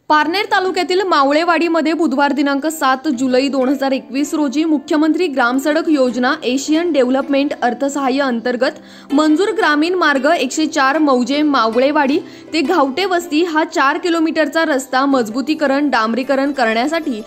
पारनेर तालुक्यातील मावळेवाडीमध्ये बुधवार दिनांक 7 जुलै 2021 रोजी मुख्यमंत्री ग्रामसडक योजना एशियन डेव्हलपमेंट अर्थसहाय्य अंतर्गत मंजूर ग्रामीण मार्ग 104 मौजे मावळेवाडी ते घावटे वस्ती हा 4 किलोमीटरचा रस्ता मजबूतीकरण डांबरीकरण करण्यासाठी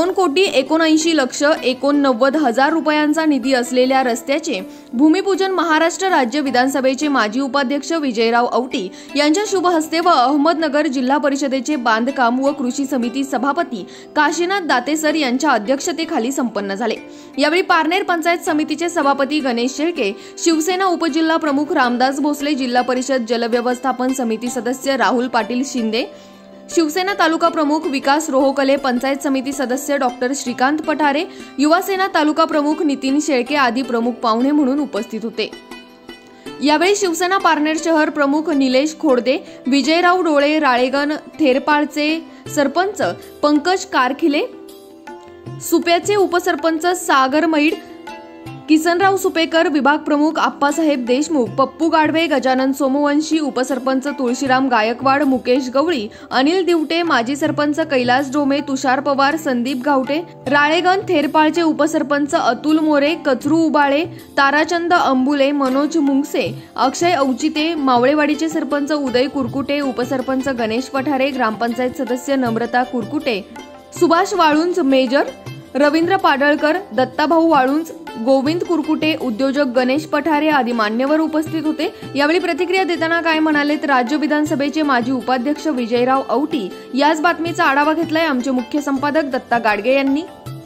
2,79,89,000 रुपयांचा निधी असलेल्या रस्त्याचे भूमिपूजन महाराष्ट्र राज्य विधानसभेचे माजी उपाध्यक्ष विजयराव औटी यांच्या शुभ हस्ते व अहमदनगर जिल्हा परिषदेचे बांधकाम व कृषी समिती सभापती काशीनाथ दातेसर यांच्या अध्यक्षतेखाली संपन्न झाले। यावेळी पारनेर पंचायत समितीचे सभापती गणेश शेळके, शिवसेना उपजिल्हा प्रमुख रामदास भोसले, जिल्हा परिषद जलव्यवस्थापन समिती सदस्य राहुल पाटील शिंदे, शिवसेना तालुका प्रमुख विकास रोहकले, पंचायत समिती सदस्य डॉक्टर श्रीकांत पठारे, युवासेना तालुका प्रमुख नितीन शेळके आदी प्रमुख पाहुणे म्हणून उपस्थित होते। यावेळी शिवसेना पारनेर शहर प्रमुख निलेश खोडदे, विजयराव डोळे, राळेगण थेरपाळचे सरपंच पंकज कारखिले, सुप्याचे उपसरपंच सागर मैड, किसनराव सुपेकर, विभाग प्रमुख आप्पासाहेब देशमुख, पप्पू गाढवे, गजानन सोमवंशी, उपसरपंच तुळशीराम गायकवाड, मुकेश गवळी, अनिल दिवटे, माजी सरपंच कैलास डोमे, तुषार पवार, संदीप गावटे, राळेगण थेरपाळचे उपसरपंच अतुल मोरे, कचरू उबाळे, ताराचंद अंबुले, मनोज मुंगसे, अक्षय औचिते, मावळेवाडीचे सरपंच उदय कुरकुटे, उपसरपंच गणेश पठारे, ग्रामपंचायत सदस्य नम्रता कुरकुटे, सुभाष वाळुंज, मेजर रवींद्र पाडळकर, दत्ताभाऊ वाळुंज, गोविंद कुरकुटे, उद्योजक गणेश पठारे आदी मान्यवर उपस्थित होते। यावेळी प्रतिक्रिया देताना काय म्हणालेत राज्य विधानसभेचे माजी उपाध्यक्ष विजयराव औटी। याच बातमीचा आढावा घेतलाय आमचे मुख्य संपादक दत्ता गाडगे यांनी।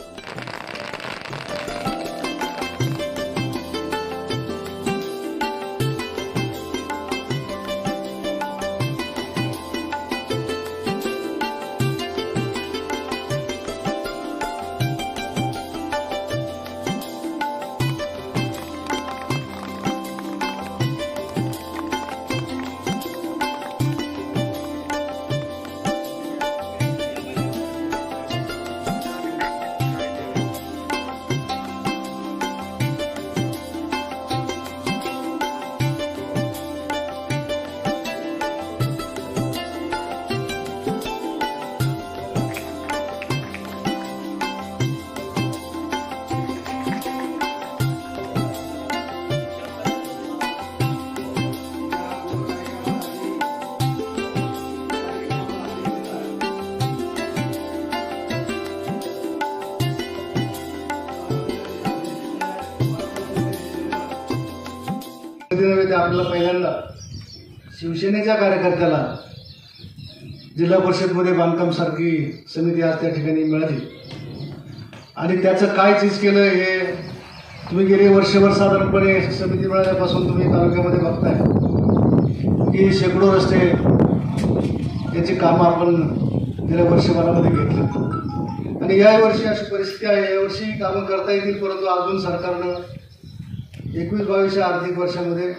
आपल्याला पहिल्यांदा शिवसेनेच्या कार्यकर्त्याला जिल्हा परिषदमध्ये बांधकाम सारखी समिती आज त्या ठिकाणी मिळाली आणि त्याचं काय चीज केलं हे तुम्ही गेले वर्षभर साधारणपणे समिती मिळाल्यापासून तुम्ही तालुक्यामध्ये बघताय की शेकडो रस्ते याची कामं आपण गेल्या वर्षभरामध्ये घेतली आणि यावर्षी अशी परिस्थिती आहे, यावर्षी कामं करता येतील, परंतु अजून सरकारनं 21-22 आर्थिक वर्षामध्ये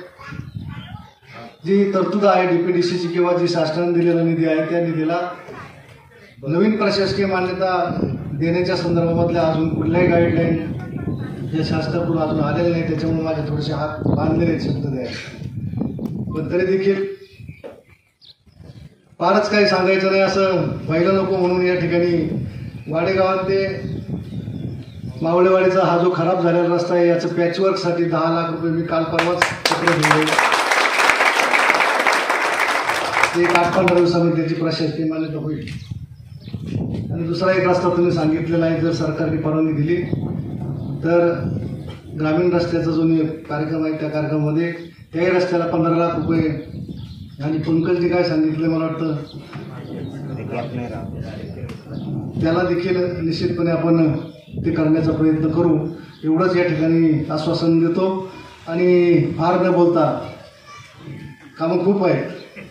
जी तरतूद आहे डीपीडीसीची किंवा जी शासनाने दिलेला निधी आहे त्या निधीला नवीन प्रशासकीय मान्यता देण्याच्या संदर्भातल्या अजून कुठल्याही गाईडलाईन या शासनाकडून अजून आलेले नाही। त्याच्यामुळे माझे थोडेसे हात बांधलेले शब्द द्यायचे, पण तरी देखील फारच काही सांगायचं नाही असं व्हायला नको म्हणून या ठिकाणी वाडेगावात ते मावळेवाडीचा हा जो खराब झालेला रस्ता आहे याचं पॅचवर्कसाठी 10 लाख रुपये मी काल परवाच पत्र दिले। ते 8-15 दिवसामध्ये त्याची प्रशासकीय मान्यता होईल आणि दुसरा एक रस्ता तुम्ही सांगितलेला आहे, जर सरकारने परवानगी दिली तर ग्रामीण रस्त्याचा जो कार्यक्रम आहे त्या कार्यक्रमामध्ये त्याही रस्त्याला 15 लाख रुपये आणि पंकजने काय सांगितलं मला वाटतं त्याला देखील निश्चितपणे आपण ते करण्याचा प्रयत्न करू एवढंच या ठिकाणी आश्वासन देतो। आणि फार न बोलता कामं खूप आहेत,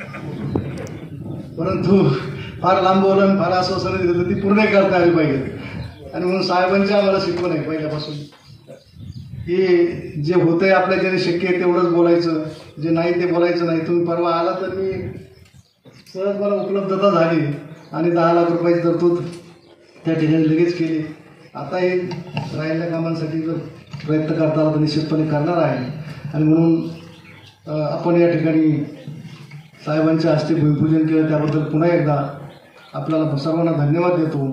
परंतु फार लांब बोलून फार आश्वासनं देतो ती पूर्ण करता आली पाहिजे आणि म्हणून साहेबांची आम्हाला शिकवण आहे पहिल्यापासून की जे होतंय आपल्या ज्याने शक्य आहे तेवढंच बोलायचं, जे नाही ते बोलायचं नाही। तुम्ही परवा आला तर मी सहज मला उपलब्धता झाली आणि 10 लाख रुपयाची तरतूद त्या ठिकाणी लगेच केली। आता हे राहिलेल्या कामांसाठी जर प्रयत्न करता आला तर निश्चितपणे करणार आहे आणि म्हणून आपण या ठिकाणी साहेबांच्या हस्ते भूमिपूजन केलं त्याबद्दल पुन्हा एकदा आपल्याला सर्वांना धन्यवाद देतो.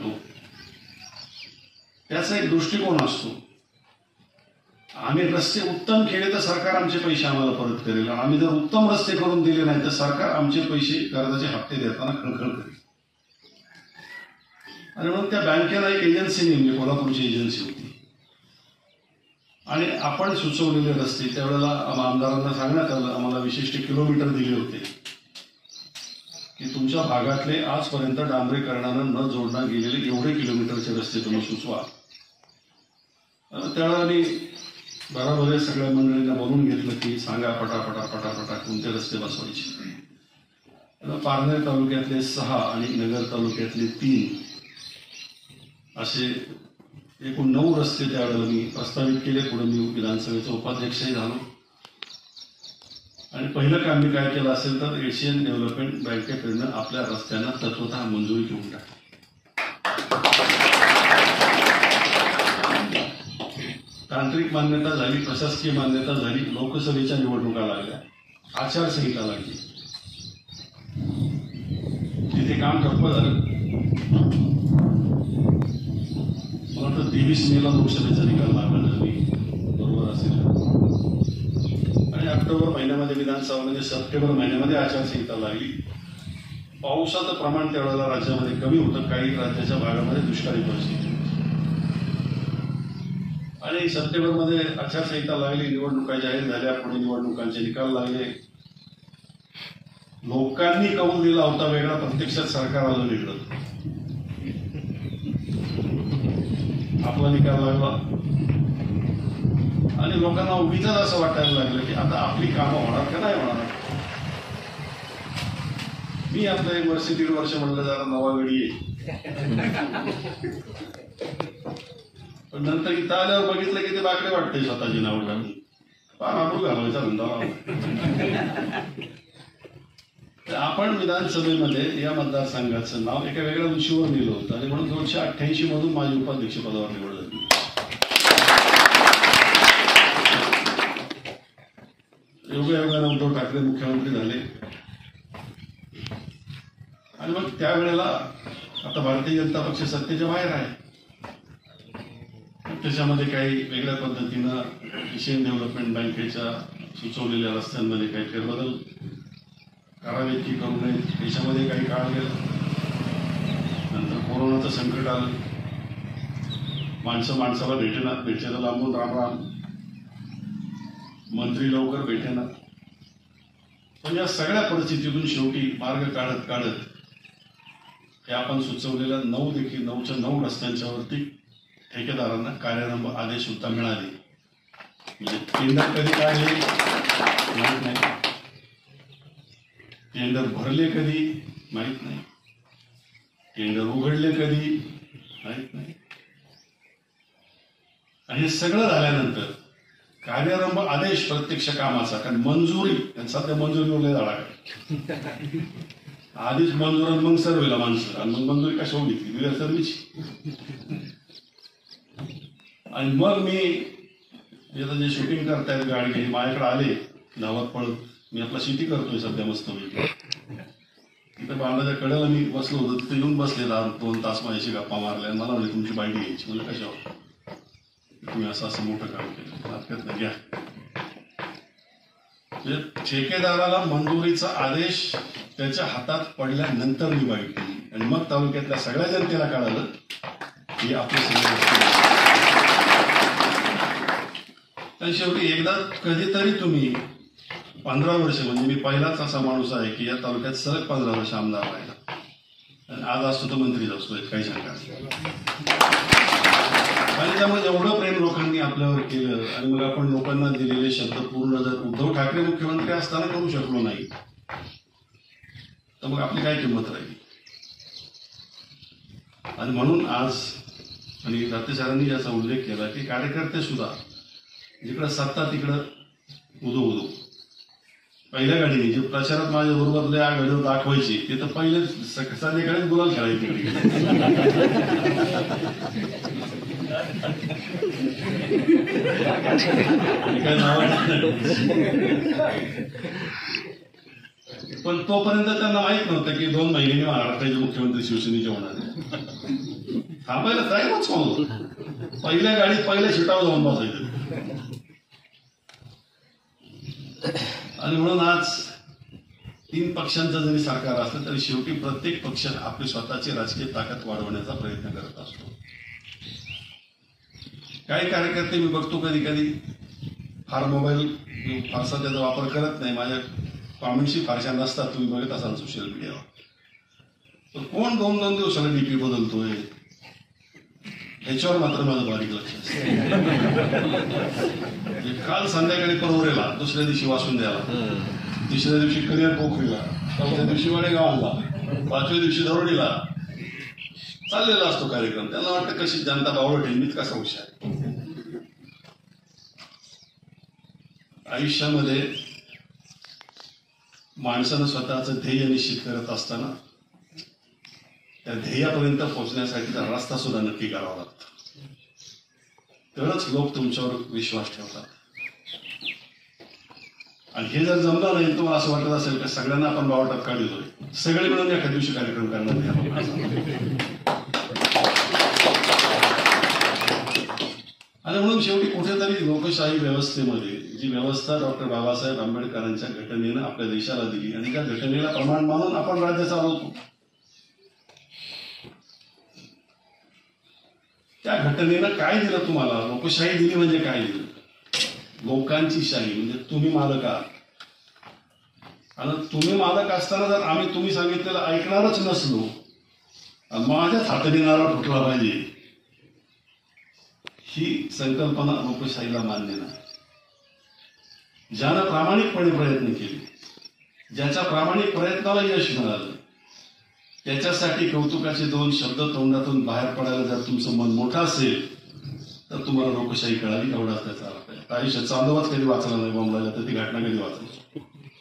त्याचा एक दृष्टिकोन असतो. आम्ही रस्ते उत्तम केले तर सरकार आमचे पैसे आम्हाला परत करेल. आम्ही जर उत्तम रस्ते करून दिले नाही तर सरकार आमचे पैसे कर्जाचे हप्ते देताना खळखळ करेल. आणि म्हणून त्या बँकेला एक एजन्सी नेमली, कोल्हापूरची एजन्सी होती. आणि आपण सुचवलेले रस्ते त्यावेळेला आमदारांना सांगण्यात आलं, आम्हाला विशिष्ट किलोमीटर दिले होते की तुमच्या भागातले आजपर्यंत डांबरीकरणानं न जोडण्यात गेलेले एवढे किलोमीटरचे रस्ते तुम्ही सुचवा. त्यावेळेला मी बरोबर सगळ्या मंडळींना बोलून घेतलं की सांगा पटापटा कोणते रस्ते बसवायचे. पारनेर तालुक्यातले 6 आणि नगर तालुक्यातले 3 असे एकूण 9 रस्ते त्यावेळेला मी प्रस्तावित केले. पुढे मी विधानसभेचा उपाध्यक्षही झालो. आणि पहिलं काम मी काय केलं असेल तर एशियन डेव्हलपमेंट बँकेकडनं आपल्या रस्त्यांना तत्वतः मंजुरी घेऊन टाकली. तांत्रिक मान्यता झाली, प्रशासकीय मान्यता झाली, लोकसभेच्या निवडणुका लागल्या, आचारसंहिता लागली, तिथे काम ठप्प झालं. मला वाटतं 23 मेला लोकसभेचा निकाल लागला बरोबर असेल. आणि ऑक्टोबर महिन्यामध्ये विधानसभा म्हणजे सप्टेंबर महिन्यामध्ये आचारसंहिता लागली. पावसाचं प्रमाण त्यावेळेला राज्यामध्ये कमी होतं, काही राज्याच्या भागामध्ये दुष्काळी परिस्थिती. आणि सप्टेंबरमध्ये आचारसंहिता लागली, निवडणुका जाहीर झाल्या, पुढे निवडणुकांचे निकाल लागले. लोकांनी कौल दिला होता वेगळा, प्रत्यक्षात सरकार आलं वेगळं. आपला निकाल लागला आणि लोकांना उगीच असं वाटायला लागलं की आता आपली कामं होणार का नाही होणार. मी आपलं 1 वर्ष 1.5 वर्ष म्हणलं जरा नवा गडी आहे. पण नंतर इथं आल्यावर बघितलं की ते बाकडे वाटते स्वतःची नाव घालून फार आबरू घालवायचा धंदा. आपण विधानसभेमध्ये या मतदारसंघाचं नाव एका वेगळ्या उंचीवर नेलं होतं आणि म्हणून 288 मधून माझी उपाध्यक्ष पदावर निवड झाली. योगायोगाने उद्धव ठाकरे मुख्यमंत्री झाले. आणि मग त्यावेळेला आता भारतीय जनता पक्ष सत्तेच्या बाहेर आहे. त्याच्यामध्ये काही वेगळ्या पद्धतीनं एशियन डेव्हलपमेंट बँकेच्या सुचवलेल्या रस्त्यांमध्ये काही फेरबदल करावेत की करू नयेत, देशामध्ये काही काळ गेला. नंतर कोरोनाचं संकट आलं, माणसं माणसाला भेटेनात, भेटलेलं लांबून राम, मंत्री लवकर भेटेनात. पण या सगळ्या परिस्थितीतून शेवटी मार्ग काढत हे आपण सुचवलेल्या 9च्या 9 रस्त्यांच्या वरती ठेकेदारांना कार्यारंभ आदेश सुद्धा मिळाले. म्हणजे टेंडर कधी काढले माहीत नाही, टेंडर भरले कधी माहीत नाही, टेंडर उघडले कधी माहीत नाही. आणि हे सगळं झाल्यानंतर कार्यारंभ आदेश प्रत्यक्ष कामाचा, कारण मंजुरी सध्या मंजुरीवर लय झाला काय आधीच मंजूर आणि मग सर्वेला माणसं आणि मग मंजुरी कशा घेतली दिल्या सर्वीची. आणि मग मी आता जे शूटिंग करतायत गाडी घे माझ्याकडे आले धावत पळत. मी आपला शेती करतोय सध्या मस्त पैकी. तिथं बांधाच्या कडेला मी बसलो होतो, तिथे येऊन बसले 2 तास माझ्याशी गप्पा मारल्या. मला म्हणजे तुमची बाईट घ्यायची, म्हणजे कशावर तुम्ही असं मोठं काम केलं हरकत नाही घ्या. ठेकेदाराला मंजुरीचा आदेश त्याच्या हातात पडल्यानंतर मी बाईट केली आणि मग तालुक्यातल्या सगळ्या जनतेला कळालं की आपले सगळे. आणि शेवटी एकदा कधीतरी तुम्ही 15 वर्ष, म्हणजे मी पहिलाच असा माणूस आहे की या तालुक्यात सलग 15 वर्ष आमदार राहिला आणि आज असतो तर मंत्रीच असतो, काही शंका नाही. आणि त्यामुळे एवढं प्रेम लोकांनी आपल्यावर केलं आणि मग आपण लोकांना दिलेले शब्द पूर्ण जर उद्धव ठाकरे मुख्यमंत्री असताना करू शकलो नाही तर मग आपली काय किंमत राहिली. आणि म्हणून आज आणि दत्ताचार्यांनी याचा उल्लेख केला की कार्यकर्ते सुद्धा जिकडं सत्ता तिकडं उदो पहिल्या गाडीने जे प्रचारात माझ्या बरोबर या गाडीवर दाखवायची ते तर पहिले संध्याकाळीच गुलाल खेळायचे. काय नाव पण तोपर्यंत त्यांना माहित नव्हतं की 2 महिन्यांनी महाराष्ट्राचे मुख्यमंत्री शिवसेनेचे होणार आहे. थांबायला तयारच होतो. पहिल्या गाडीत पहिल्या सीटावर जाऊन बसायचं. आणि म्हणून आज 3 पक्षांचं जरी सरकार असलं तरी शेवटी प्रत्येक पक्ष आपली स्वतःची राजकीय ताकद वाढवण्याचा प्रयत्न करत असतो. काही कार्यकर्ते मी बघतो कधी कधी फार मोबाईल फारसा त्याचा वापर करत नाही. माझ्या कॉमेंटशी फारशा नसतात, तुम्ही बघत असाल सोशल मीडियावर. तर कोण 2-2 दिवसाला डीपी बदलतोय ह्याच्यावर मात्र माझं बारीक लक्ष असतं. काल संध्याकाळी परवरेला, दुसऱ्या दिवशी वासुंद्याला, तिसऱ्या दिवशी करिअर पोखरीला, 4थ्या दिवशी वडेगावला, 5व्या दिवशी दरोडीला चाललेला असतो कार्यक्रम. त्यांना वाटतं कशी जनता बावळट आहे, मीच कसा हुशार. आयुष्यामध्ये माणसानं स्वतःचं ध्येय निश्चित करत असताना त्या ध्येयापर्यंत पोहोचण्यासाठीचा रस्ता सुद्धा नक्की करावा लागतो. तरच लोक तुमच्यावर विश्वास ठेवतात. आणि हे जर जमलं नाही, तुम्हाला असं वाटत असेल की सगळ्यांना आपण बावटात काढतोय, सगळे मिळून एखाद्या दिवशी कार्यक्रम करणार नाही. आणि म्हणून शेवटी कुठेतरी लोकशाही व्यवस्थेमध्ये जी व्यवस्था डॉक्टर बाबासाहेब आंबेडकरांच्या घटनेनं आपल्या देशाला दिली आणि त्या घटनेला प्रमाण मानून आपण राज्य चालवतो, त्या घटनेनं काय दिलं तुम्हाला? लोकशाही दिली म्हणजे काय दिलं? लोकांची शाही, म्हणजे तुम्ही मालक आहात. आणि तुम्ही मालक असताना जर आम्ही तुम्ही सांगितलेलं ऐकणारच नसलो, माझ्याच हाताने नारळ फुटला पाहिजे, ही संकल्पना लोकशाहीला मान्य नाही. ज्यानं प्रामाणिकपणे प्रयत्न केले, ज्याच्या प्रामाणिक प्रयत्नाला यश मिळालं, त्याच्यासाठी कौतुकाचे 2 शब्द तोंडातून बाहेर पडायला जर तुमचं मन मोठं असेल तर तुम्हाला लोकशाही कळाली, एवढाच त्याचा अर्थ आहे. आयुष्यात चांदोबाच कधी वाचला नाही बॉम्बला, तर ती घटना कधी वाचली.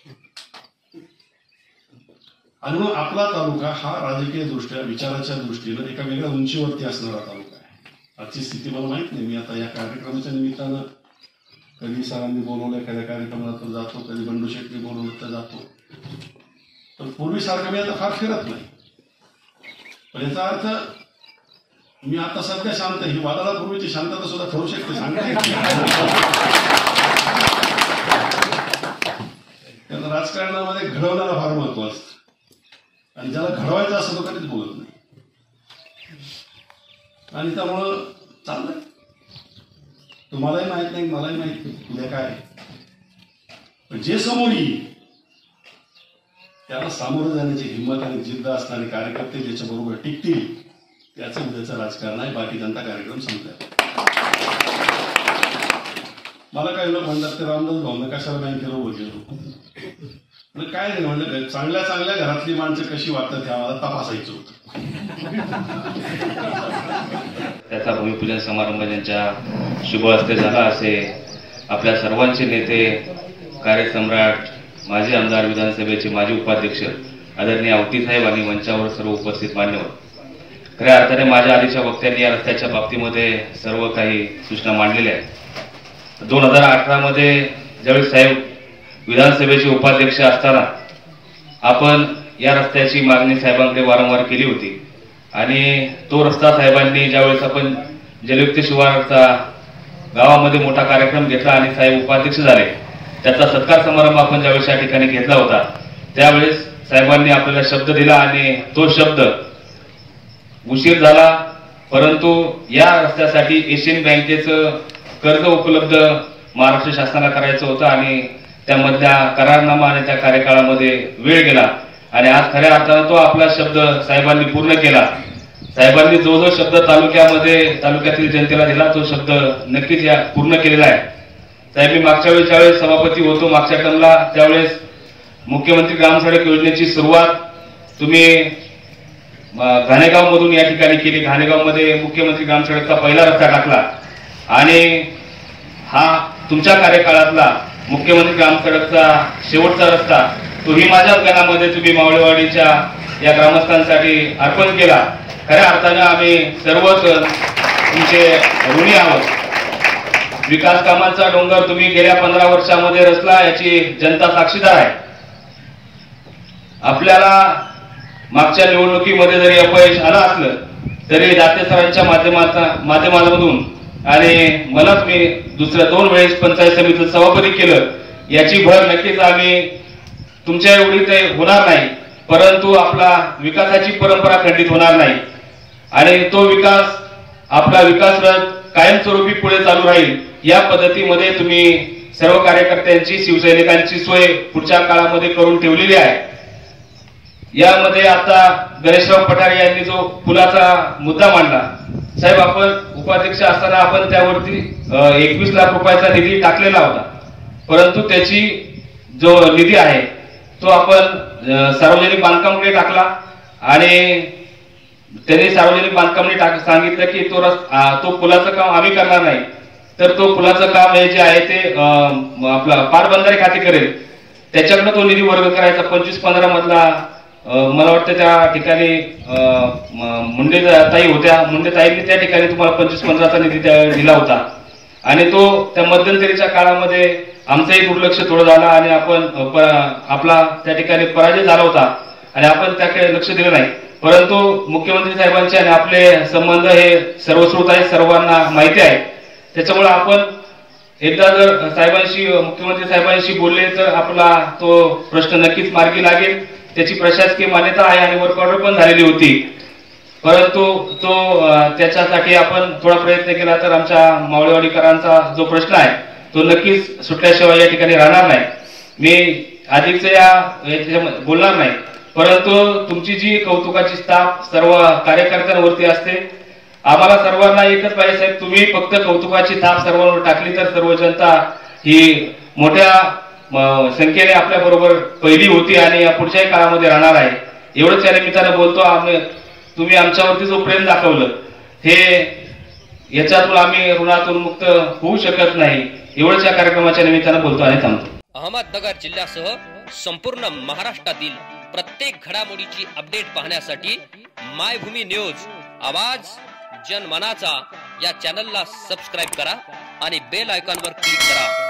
आणि म्हणून आपला तालुका हा राजकीय दृष्ट्या, विचाराच्या दृष्टीनं एका वेगळ्या उंचीवरती असणारा तालुका आहे. आजची स्थिती मला माहित नाही. मी आता या कार्यक्रमाच्या निमित्तानं कधी सरांनी बोलवलं एखाद्या कार्यक्रमाला तर जातो, कधी बंडू शेट्टी बोलवलं तर जातो. पण पूर्वीसारखं मी आता फार फिरत नाही. पण याचा अर्थ मी आता सध्या शांत आहे. ही वादळापूर्वीची शांतता सुद्धा ठरू शकते, सांगता येत त्यांना राजकारणामध्ये घडवण्याला फार महत्व असतं. आणि ज्याला घडवायचं असं तो कधीच बोलत नाही. आणि त्यामुळं चाललंय. तुम्हालाही माहित नाही, मलाही माहित नाही उद्या काय. पण जे समोर येईल त्याला सामोरं जाण्याची हिंमत आणि जिद्द असणारे कार्यकर्ते ज्याच्या बरोबर टिकतील त्याचं उद्याचं राजकारण आहे. बाकी जनता कार्यक्रम संपला. मला काही लोक म्हणतात ते रामदास भाऊनं कशाला बँकेला उभं केलं. काय नाही म्हणलं, चांगल्या चांगल्या घरातली माणसं कशी वाटतात हे आम्हाला तपासायचं होतं. त्याचा भूमिपूजन समारंभ ज्यांच्या शुभ हस्ते झाला असे आपल्या सर्वांचे नेते, कार्यसम्राट, माजी आमदार, विधानसभेचे माजी उपाध्यक्ष आदरणीय आवटी साहेब आणि मंचावर सर्व उपस्थित मान्यवर. खऱ्या अर्थाने माझ्या आधीच्या वक्त्यांनी या रस्त्याच्या बाबतीमध्ये सर्व काही सूचना मांडलेल्या आहेत. 2018 मध्ये ज्यावेळी साहेब विधानसभेचे उपाध्यक्ष असताना आपण या रस्त्याची मागणी साहेबांकडे वारंवार केली होती. आणि तो रस्ता साहेबांनी ज्यावेळेस आपण जलयुक्त शिवारचा गावामध्ये मोठा कार्यक्रम घेतला आणि साहेब उपाध्यक्ष झाले, त्याचा सत्कार समारंभ आपण ज्यावेळेस या ठिकाणी घेतला होता, त्यावेळेस साहेबांनी आपल्याला शब्द दिला आणि तो शब्द उशीर झाला, परंतु या रस्त्यासाठी एशियन बँकेचं कर्ज उपलब्ध महाराष्ट्र शासनाला करायचं होतं आणि त्यामधल्या करारनामा आणि त्या कार्यकाळामध्ये वेळ गेला आणि आज खऱ्या अर्थानं तो आपला शब्द साहेबांनी पूर्ण केला. साहेबांनी जो जो शब्द तालुक्यातील जनतेला दिला तो शब्द नक्कीच या पूर्ण केलेला आहे. साहेब, मी मागच्या वेळेस ज्यावेळेस सभापती होतो मागच्या टर्मला, त्यावेळेस मुख्यमंत्री ग्रामसडक योजनेची सुरुवात तुम्ही घाणेगाव मधून या ठिकाणी केली. घाणेगाव मध्ये मुख्यमंत्री ग्रामसडकचा पहिला रस्ता टाकला आणि हा तुमच्या कार्यकाळातला मुख्यमंत्री ग्रामसडकचा शेवटचा रस्ता तोही माझ्या गावामध्ये तुम्ही मावळेवाडीच्या या ग्रामस्थांसाठी अर्पण केला. खऱ्या अर्थानं आम्ही सर्वच तुमचे ऋणी आहोत. विकास कामांचा डोंगर तुम्ही गेल्या 15 वर्षामध्ये रचला, याची जनता साक्षीदार आहे. आपल्याला मागच्या निवडणुकीमध्ये जरी अपयश आलं असलं तरी दाते सरांच्या माध्यमातून आणि मलाच मी दुसऱ्या 2 वेळेस पंचायत समितीचं सभापती केलं, याची भर नक्कीच आम्ही तुमच्या एवढी ते होणार नाही, परंतु आपला विकासाची परंपरा खंडित होणार नाही आणि तो विकास आपला विकास रथ कायमस्वरूपी पुढे चालू राहील या पद्धतीमध्ये तुम्ही सर्व कार्यकर्त्यांची शिवसैनिकांची सोय पुढच्या काळामध्ये करून ठेवलेली आहे। यामध्ये आता गणेशराव पठारे यांनी जो पुलाचा मुद्दा मांडला, साहेब आपण उपाध्यक्ष असताना आपण त्यावरती 21 लाख रुपयाचा निधी टाकलेला होता, परंतु त्याची जो निधी आहे तो आपण सार्वजनिक बांधकामाकडे टाकला आणि त्यांनी सार्वजनिक बांधकामाने सांगितलं की तो पुलाचं काम आम्ही करणार नाही, तर तो पुलाचं काम हे जे आहे ते आपला पाटबंधारे खाते करेल, त्याच्याकडे तो निधी वर्ग करायचा। 25-15 मधला मला वाटतं त्या ठिकाणी मुंडेताई होत्या, मुंडेताईंनी त्या ठिकाणी तुम्हाला 25-15चा निधी दिला होता आणि तो त्या मध्यंतरीच्या काळामध्ये आमचंही दुर्लक्ष थोडं झालं आणि आपण आपला त्या ठिकाणी पराजय झाला होता आणि आपण त्याकडे लक्ष दिलं नाही, परंतु मुख्यमंत्री साहेबांचे आणि आपले संबंध हे सर्वश्रुत आहे, सर्वांना माहिती आहे। त्याच्यामुळे आपण एकदा जर मुख्यमंत्री साहेबांशी बोलले तर आपला तो प्रश्न नक्कीच मार्गी लागेल। त्याची प्रशासकीय मान्यता आहे आणि वर्क ऑर्डर पण झालेली होती, परंतु त्याच्यासाठी आपण थोडा प्रयत्न केला तर आमच्या मावळेवाडीकरांचा जो प्रश्न आहे तो नक्कीच सुटल्याशिवाय या ठिकाणी राहणार नाही। मी अधिकच या बोलणार नाही, परंतु तुमची जी कौतुकाची स्थाप सर्व कार्यकर्त्यांवरती असते। आम्हाला सर्वांना एकच पाहिजे साहेब, तुम्ही फक्त कौतुकाची थाप सर्वांवर टाकली तर सर्व जनता ही मोठ्या संख्येने आपल्या बरोबर पहिली होती आणि या पुढच्याही काळामध्ये राहणार आहे। एवढंच या निमित्तानं बोलतो, तुम्ही आमच्यावरती जो प्रेम दाखवलं हे याच्यातून आम्ही ऋणातून मुक्त होऊ शकत नाही, एवढंच या कार्यक्रमाच्या निमित्तानं बोलतो आणि थांबतो। अहमदनगर जिल्ह्यासह संपूर्ण महाराष्ट्रातील प्रत्येक घडामोडीची अपडेट पाहण्यासाठी मायभूमी न्यूज आवाज जनमनाचा या चॅनलला सबस्क्राइब करा आणि बेल आयकॉनवर क्लिक करा।